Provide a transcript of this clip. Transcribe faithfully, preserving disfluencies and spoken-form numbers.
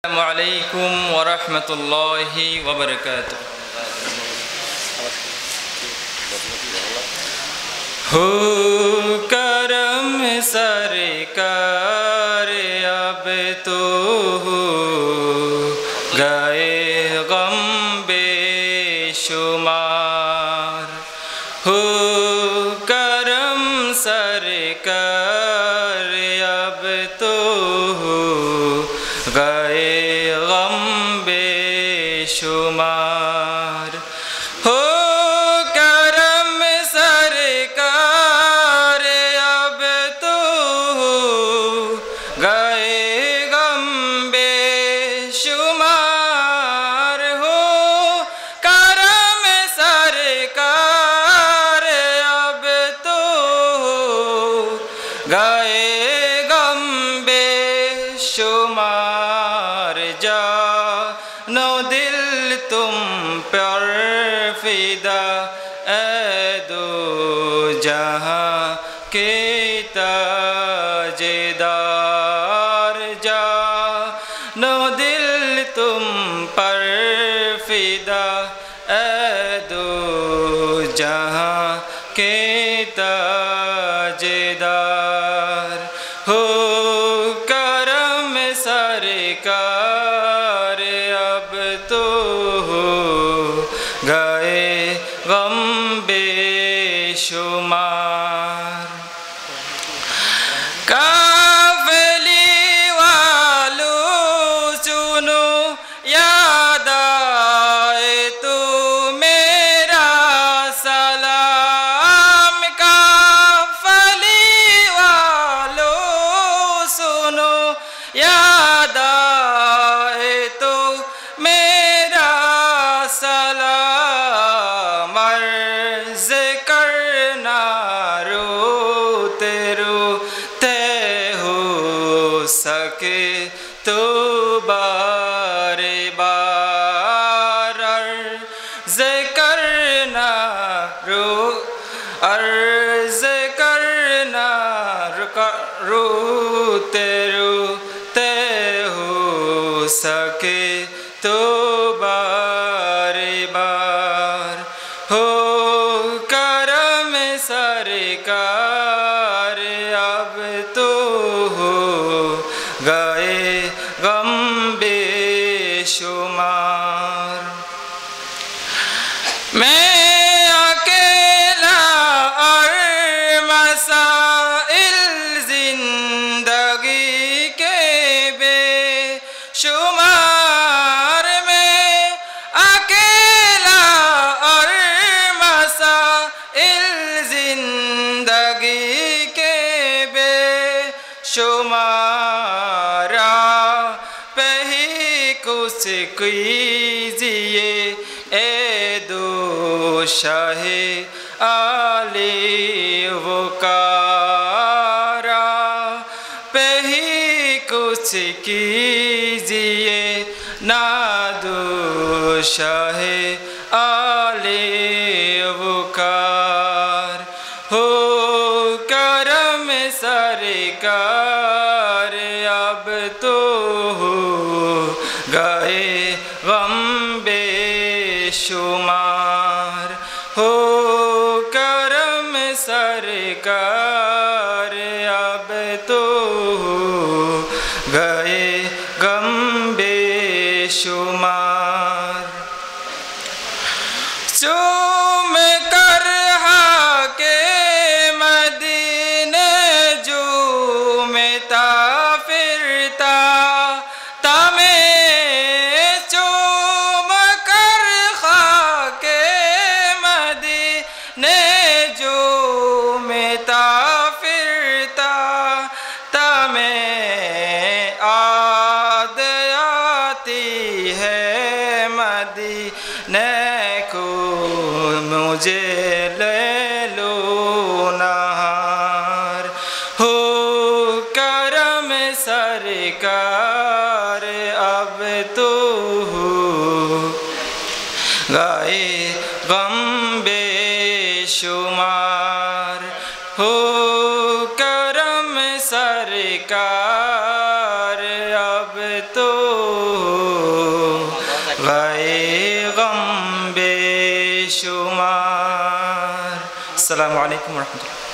अस्सलामुअलैकुम वरहमतुल्लाहि वबरकातुह। हो करम सरकार अब तो हो गए गम बेशुमार। हो करम सरकार अब तो हो गए गम बेशुमार। हो करम सरकार अब तो हो गए गम बेशुमार। हो करम सरकार अब तो हो गए गम बेशुमार। जानो दिल तुम पर फिदा ए दो जहां के ताजेदार। जानो दिल तुम पर फिदा ए दो जहां के ताजेदार। हो करम सरकार अब तो हो गए गम बेशुमार। काफिले वालों सुनो याद आए तो मेरा सलाम। काफिले वालों सुनो याद आए तो मेरा सलाम। अर्ज़ करना रोते रोते हो सके तो बारे बार। अर्ज़ करना रो अर्ज़ करना रोते रोते हो सके तो बारे बार। हो करम सरकार अब तो हो गए गम बेशुमार। मैं अकेला और मसाइल जिंदगी के बेशुमार। मैं अकेला और मसाइल जिंदगी के बेशुमार। पे ही कुछ कीजिए ए दो शाहे आले वकारा। पे ही कुछ कीजिए ना दो शाहे आले वकार। हो करम सरकार अब तो हो गए गम बेशुमार। हो करम सरकार अब तो हो गए गम बेशुमार। चूम कर हाके मदीने झूमता फिरता तमें। चूम कर खाके मदीने झूमता फिरता तमें। याद आती है मदीने को मुझे ले लो नहार। हो करम सरकार अब तो हो गए गम बेशुमार। हो करम सरकार अब तो गाए गम बेशुमार। अस्सलामु अलैकुम व रहमतुल्लाह।